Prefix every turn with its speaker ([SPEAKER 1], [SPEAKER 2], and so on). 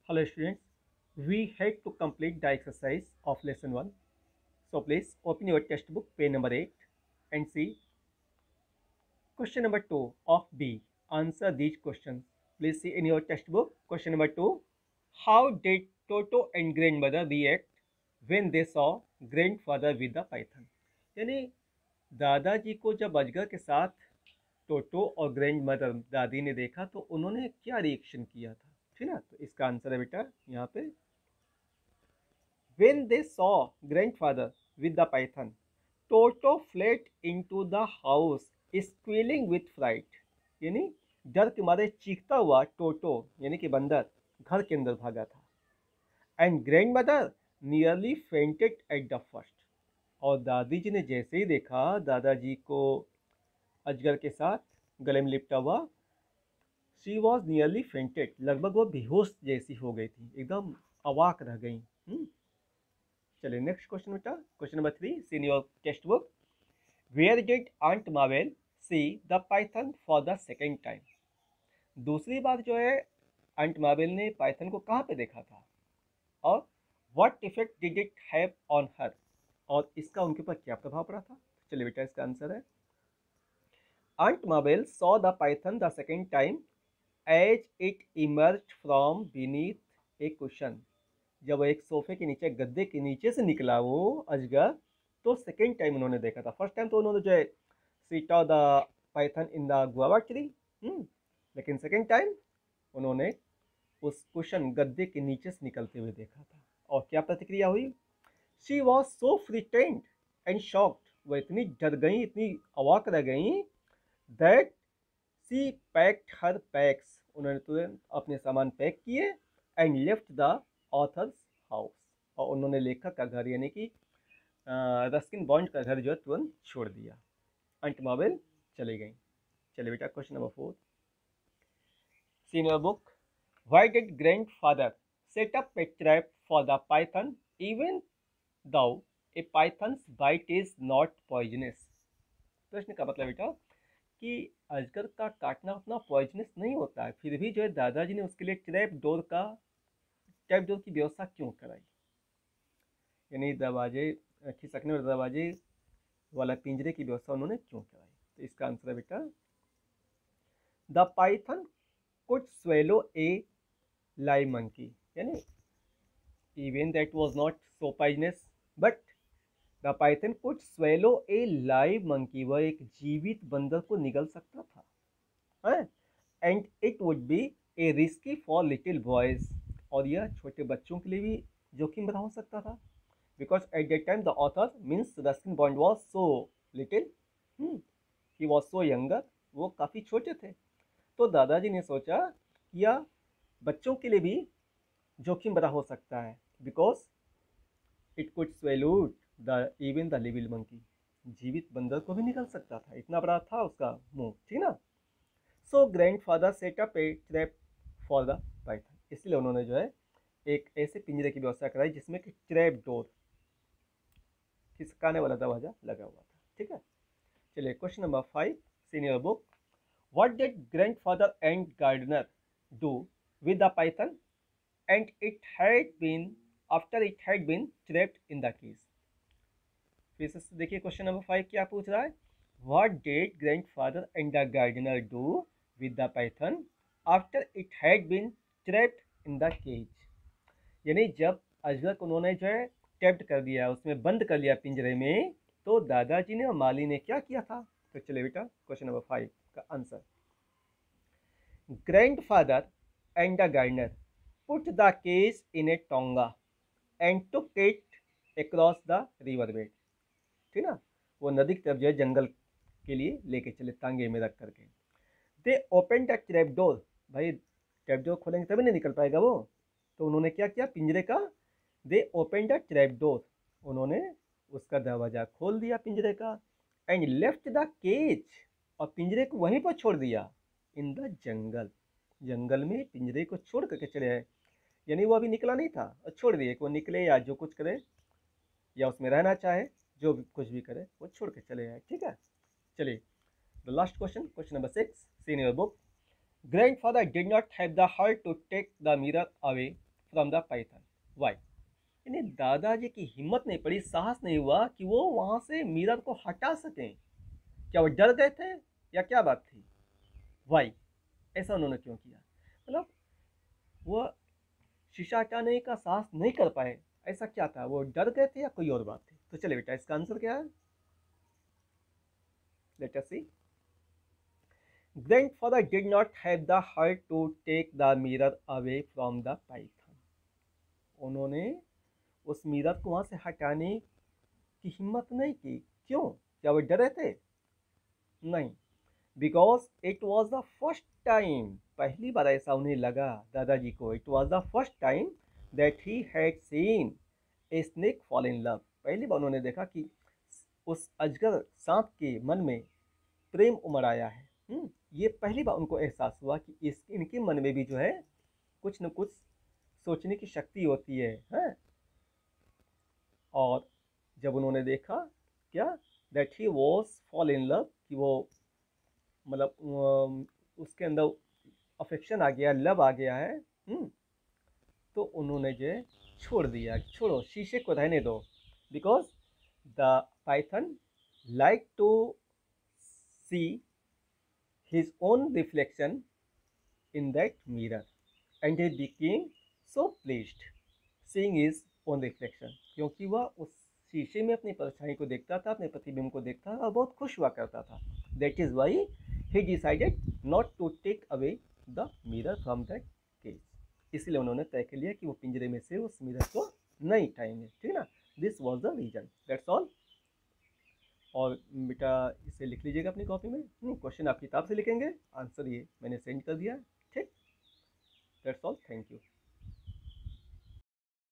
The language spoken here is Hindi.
[SPEAKER 1] Hello students, we had to complete the exercise of lesson 1. So please open your textbook page number 8 and see question number 2 of B. Answer these questions. Please see in your textbook question number 2. How did Toto and grandmother react when they saw grandfather with the python? यानी दादाजी को जब अजगर के साथ टोटो और ग्रैंडमदर दादी ने देखा तो उन्होंने क्या रिएक्शन किया था, ठीक ना। तो इसका आंसर है बेटा यहाँ पे When they saw grandfather with the python, Toto fled into the house, squealing with fright. यानी डर के मारे चीखता हुआ टोटो यानी कि बंदर घर के अंदर भागा था। And grandmother nearly fainted at the first. और दादी जी ने जैसे ही देखा दादाजी को अजगर के साथ गले में लिपटा हुआ, शी वॉज नियरली फेंटेड, लगभग वो बेहोश जैसी हो गई थी, एकदम अवाक रह गई। चलिए नेक्स्ट क्वेश्चन बेटा, question number 3 see in your textbook. Where did aunt Mabel see the python for the second time? दूसरी बार जो है आंट मावेल ने पाइथन को कहाँ पे देखा था और what effect did it have on her, और इसका उनके ऊपर क्या प्रभाव पड़ा था? चलिए बेटा इसका आंसर है aunt Mabel saw the python the second time as it emerged from beneath a cushion. जब एक सोफे के नीचे गद्दे के नीचे से निकला वो अजगर, तो सेकेंड टाइम उन्होंने देखा था। फर्स्ट टाइम तो उन्होंने जो है सीटा the python in the guava tree, लेकिन सेकेंड टाइम उन्होंने उस कुशन गद्दे के नीचे से निकलते हुए देखा था। और क्या प्रतिक्रिया हुई? She was so frightened and shocked, वह इतनी डर गई, इतनी अवाक रह गई, that she packed her packs, उन्होंने तुरंत अपने सामान पैक किए and left the author's house, और उन्होंने लेखक का घर यानी कि रस्किन बॉन्ड का घर जो है तुरंत छोड़ दिया। आंट मावेल चली गई। चलिए बेटा question number 4 see in your book. Why did grandfather set up a trap for the python even though a python's bite is not poisonous? प्रश्न का मतलब बेटा कि अजगर का काटना उतना पॉइजनस नहीं होता है, फिर भी जो है दादाजी ने उसके लिए ट्रैप डोर की व्यवस्था क्यों कराई? यानी दरवाजे खिसकने वाले दरवाजे वाला पिंजरे की व्यवस्था उन्होंने क्यों कराई? तो इसका आंसर है बेटा the python could swallow a live monkey, यानी even that was not so poisonous but the python could swallow a live monkey, वह एक जीवित बंदर को निगल सकता था, and it would be a risky for little boys, और यह छोटे बच्चों के लिए भी जोखिम भरा हो सकता था। Because at that time the author means Ruskin Bond was so little, he was so younger, वो काफ़ी छोटे थे। तो दादाजी ने सोचा यह बच्चों के लिए भी जोखिम भरा हो सकता है, because it could swallowed the even the लिविल मंकी, जीवित बंदर को भी निकल सकता था, इतना बड़ा था उसका मुंह, ठीक ना। So grandfather set up a trap for the python, इसलिए उन्होंने जो है एक ऐसे पिंजरे की व्यवस्था कराई जिसमें कि ट्रैप डोर, खिसकाने वाला दरवाजा लगा हुआ था, ठीक है। चलिए question number 5 see in your book. What did grandfather and gardener do with the python and it had been after it had been trapped in the cage? फिर से देखिए क्वेश्चन नंबर 5 क्या पूछ रहा है। What did grandfather and the gardener do with the python after it had been trapped in the cage? यानी जब अजगर को उन्होंने जो है ट्रैप्ड कर दिया, उसमें बंद कर लिया पिंजरे में, तो दादाजी ने और माली ने क्या किया था? तो चलिए बेटा क्वेश्चन नंबर 5 का answer, grandfather and the gardener put the cage in a tonga and took it across the river bed, ठीक ना। वो नदी की तरफ जो है जंगल के लिए लेके चले तांगे में रख करके। They open the trap door, भाई ट्रैप डोर खोलेंगे तभी नहीं निकल पाएगा वो, तो उन्होंने क्या किया पिंजरे का, they open the trap door, उन्होंने उसका दरवाजा खोल दिया पिंजरे का, एंड लेफ्ट द केज, और पिंजरे को वहीं पर छोड़ दिया, इन द जंगल, जंगल में पिंजरे को छोड़ करके चले आए। यानी वो अभी निकला नहीं था और छोड़ दिए कि वो निकले या जो कुछ करे या उसमें रहना चाहे, जो भी कुछ भी करे वो छोड़ के चले आए, ठीक है। चलिए the last question, question number 6 see in your book. Grandfather did not have the heart to take the mirror away from the python. Why? यानी दादाजी की हिम्मत नहीं पड़ी, साहस नहीं हुआ कि वो वहां से मिरर को हटा सकें। क्या वो डर गए थे या क्या बात थी? वाई? ऐसा उन्होंने क्यों किया? मतलब वो शीशा हटाने का साहस नहीं कर पाए, ऐसा क्या था? वो डर गए थे या कोई और बात थी? तो चले बेटा, इसका आंसर क्या है? Let us see. Grandfather did not have the heart to take the mirror away from the python. उन्होंने उस मिरर को वहां से हटाने की हिम्मत नहीं की। क्यों? क्या वो डरे थे? नहीं। Because it was the first time, पहली बार ऐसा उन्हें लगा, दादाजी को, it was the first time that he had seen a snake fall in love. पहली बार उन्होंने देखा कि उस अजगर सांप के मन में प्रेम उमड़ आया है। ये पहली बार उनको एहसास हुआ कि इनके मन में भी जो है कुछ न कुछ सोचने की शक्ति होती है, हैं? और जब उन्होंने देखा क्या, that he was fall in love, कि वो मतलब उसके अंदर अफेक्शन आ गया, लव आ गया है। तो उन्होंने जो है छोड़ दिया, छोड़ो शीशे को रहने दो। Because the python like to see his own reflection in that mirror and he became so pleased seeing his own reflection, क्योंकि वह उस शीशे में अपनी परछाई को देखता था, अपने प्रतिबिंब को देखता था और बहुत खुश हुआ करता था। That is why he decided not to take away the mirror from that cage. इसलिए उन्होंने तय कर लिया कि वो पिंजरे में से उस मिरर को नहीं उठाएंगे। ठीक है ना? This was the reason, that's all. और बेटा इसे लिख लीजिएगा अपनी कॉपी में। क्वेश्चन आप किताब से लिखेंगे, आंसर ये मैंने सेंड कर दिया। ठीक, दैट्स ऑल, थैंक यू।